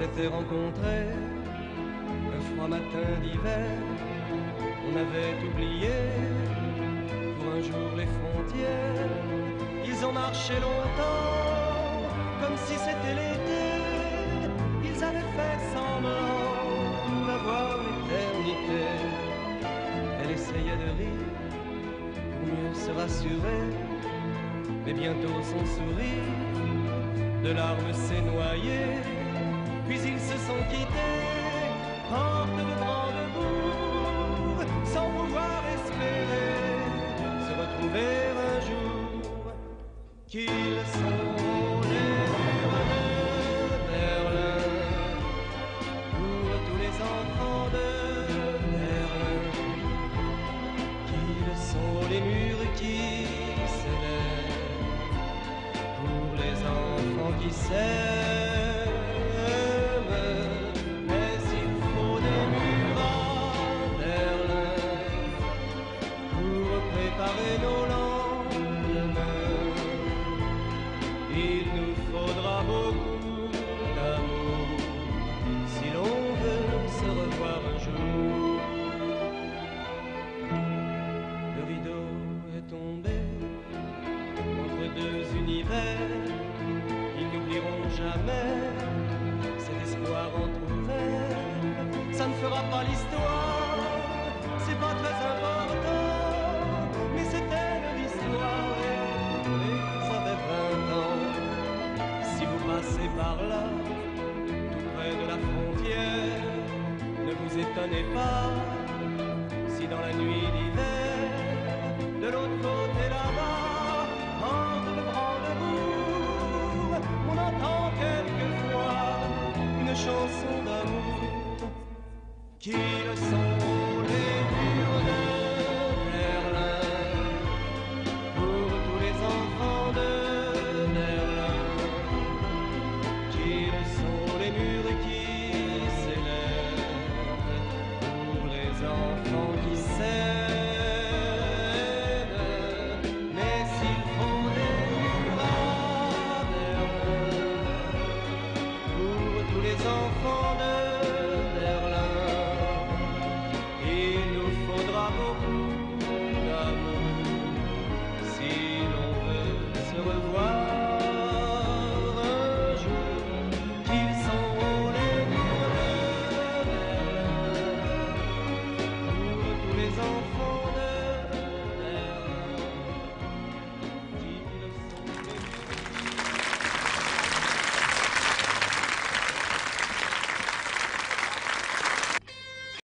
s'était rencontrés un froid matin d'hiver. On avait oublié pour un jour les frontières. Ils ont marché longtemps comme si c'était l'été. Ils avaient fait semblant d'avoir l'éternité. Elle essayait de rire pour mieux se rassurer, mais bientôt son sourire de larmes s'est noyé. Puis ils se sont quittés, porte de Brandebourg, sans pouvoir espérer se retrouver un jour. Qu'ils sont les murs de Berlin pour tous les enfants de Berlin. Qu'ils sont les murs qui s'élèvent pour les enfants qui s'aiment. Mais il faut des murs à Berlin pour préparer nos lendemains. Il nous faudra beaucoup d'amour si l'on veut se revoir un jour. Le rideau est tombé entre deux univers. Ils n'oublieront jamais cet espoir entrouvert. Ça ne fera pas l'histoire, c'est pas très important, mais c'était l'histoire et ça fait 20 ans. Si vous passez par là, tout près de la frontière, ne vous étonnez pas si dans la nuit d'hiver, de l'autre côté